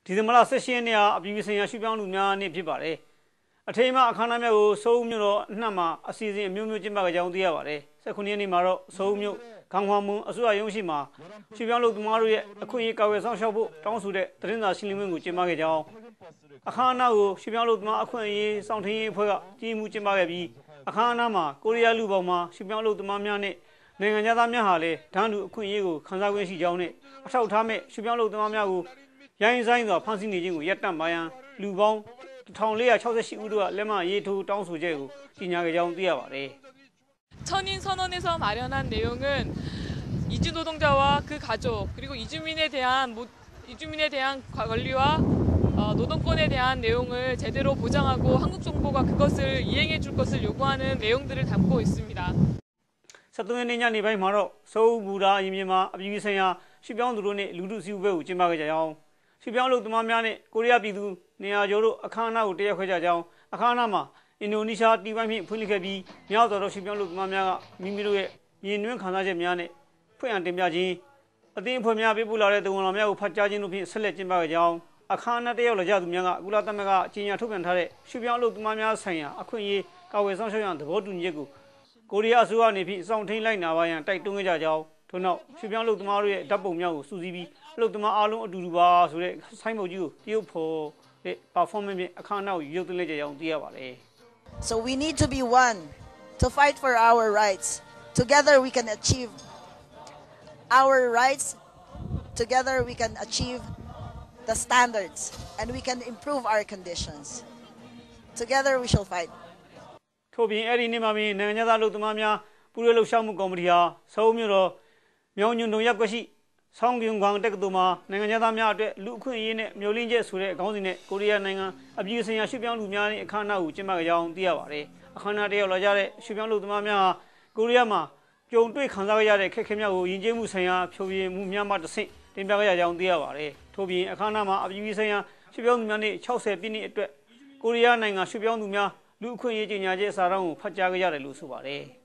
ဒီဇင်ဘာလ16ရက်နေ့ကအပြည်ပြည်ဆိုင်ရာရွှေ့ပြောင်းလူများနေ့ဖြစ်ပါတယ်အထိမ်းအမှတ်အခမ်းအနားများကိုစိုးဦးမြို့တော်အနှံ့မှာအစီအစဉ်အမျိုးမျိုးကျင်းပကြကြောင်းသိရပါတယ်19ရက်နေ့မှာတော့စိုးဦးမြို့ခေါင်ခွာမွန်အစိုးရရုံးရှိမှာရွှေ့ပြောင်းလူသမားတို့ရဲ့အခွင့်အရေးကာကွယ်ဆောင်ရှောက်ဖို့တောင်းဆိုတဲ့သတင်းစာရှင်းလင်းပွဲကိုကျင်းပခဲ့ကြောင်းအခမ်းအနားကိုရွှေ့ပြောင်းလူသမားအခွင့်အရေးစောင့်ထင်းရေးအဖွဲ့ကကြီးမှုကျင်းပခဲ့ပြီးအခမ်းအနားမှာကိုရီးယားလူပေါင်းမှာရွှေ့ပြောင်းလူသမားများနဲ့နိုင်ငံသားများဟာလည်းဒဏ်လူအခွင့်အရေးကိုခံစားခွင့်ရှိကြောင်းနဲ့အထောက်အထားမဲ့ရွှေ့ပြောင်းလူသမားများကိုရိုင်းဆိုင်စွာဖမ်းဆီးနေခြင်းကိုရပ်တန့်ပါရန်လူပေါင်း1468ဦးတို့ကလက်မှတ်ရေးထိုးတောင်းဆိုချက်ကိုကြေညာခဲ့ကြောင်းသိရပါတယ် 천인선언에서 마련한 내용은 이주 노동자와 그 가족 그리고 이주민에 대한 권리와 노동권에 대한 내용을 제대로 보장하고 한국 정부가 그것을 이행해 줄 것을 요구하는 내용들을 담고 있습니다. 13ရက်နေ့ညနေပိုင်းမှာတော့စိုးဦးဘူတာအရင်မြန်မာအပြည်ပြည်ဆိုင်ရာရွှေ့ပြောင်းသူတို့နဲ့လူထုစည်းဝေးပွဲကိုကျင်းပခဲ့ကြအောင်ရွှေ့ပြောင်းလူသမားများနဲ့ကိုရီးယားပြည်သူနေရာကျော်တို့အခမ်းအနားကိုတက်ရောက်ခဲ့ကြကြောင်းအခမ်းအနားမှာအင်ဒိုနီးရှားတီးပိုင်းဖြင့်ဖွင့်လှစ်ခဲ့ပြီးမြောက်တော်ရွှေ့ပြောင်းလူသမားများကမိမိတို့ရဲ့မြင်နှွင်းခံစားချက်များနဲ့ဖွင့်အံတင်ပြခြင်းအသင်းအဖွဲ့များပေးပို့လာတဲ့သဝန်တော်များကိုဖတ်ကြားခြင်းတို့ဖြင့်ဆက်လက်ကျင်းပခဲ့ကြောင်းအခမ်းအနားတက်ရောက်လာကြသူများကကုလသမဂ္ဂအကြီးအကဲထုတ်ပြန်ထားတဲ့ရွှေ့ပြောင်းလူသမားများဆိုင်ရာအခွင့်အရေးကာကွယ်ဆောင်ရှောက်ရန်သဘောတူညီချက်ကိုကိုရီးယားအစိုးရအနေဖြင့်စောင့်ထိန်လိုက်နာပါရန်တိုက်တွန်းခဲ့ကြကြောင်းထို့နောက်ရွှေ့ပြောင်းလူသမားတို့ရဲ့ဓာတ်ပုံများကိုစူးစီးပြီးအလုပ်သမားအားလုံးအတူတူပါဆိုတဲ့ဆိုင်းဘုတ်ကြီးကိုတရုတ်ဖော်တဲ့ performance ဖြင့်အခမ်းအနားကိုရုပ်သွင်းလိုက်ကြကြောင်းသိရပါတယ် So we need to be one to fight for our rights. Together we can achieve our rights. Together we can achieve the standards and we can improve our conditions. Together we shall fight. ထို့ပြင်အဲ့ဒီနေ့မှာနိုင်ငံသားလူသမားများပူးတွဲလှုပ်ရှားမှုကော်မတီဟာစောဦးမြို့တော်မြောင်ညွန့်တုံရပ်ကွက်ရှိဆောင်းပြုံကောင်တက္ကသိုလ်မှာနိုင်ငံသားများအတွက်လူအခွင့်အရေးနဲ့မျိုးလင်းချက်ဆိုတဲ့ခေါင်းစဉ်နဲ့ကိုရီးယားနိုင်ငံအပြည်ပြည်ဆိုင်ရာရွှေ့ပြောင်းလူများနဲ့အခမ်းအနားကိုကျင်းပကြကြောင်းသိရပါတယ်အခမ်းအနားတက်ရောက်လာကြတဲ့ရွှေ့ပြောင်းလူသမားများဟာကိုရီးယားမှာကြုံတွေ့ခံစားခဲ့ရတဲ့ခက်ခဲများကိုယဉ်ကျေးမှုဆိုင်ရာဖြိုပြမှုများမှတစ်ဆင့်တင်ပြခဲ့ကြကြောင်းသိရပါတယ်ထို့ပြင်အခမ်းအနားမှာအပြည်ပြည်ဆိုင်ရာရွှေ့ပြောင်းလူများနဲ့60ပြည့်နှစ်အတွက်ကိုရီးယားနိုင်ငံရွှေ့ပြောင်းလူများလူအခွင့်အရေးကြေညာချက်စာတမ်းကိုဖတ်ကြားခဲ့ရတယ်လို့ဆိုပါတယ်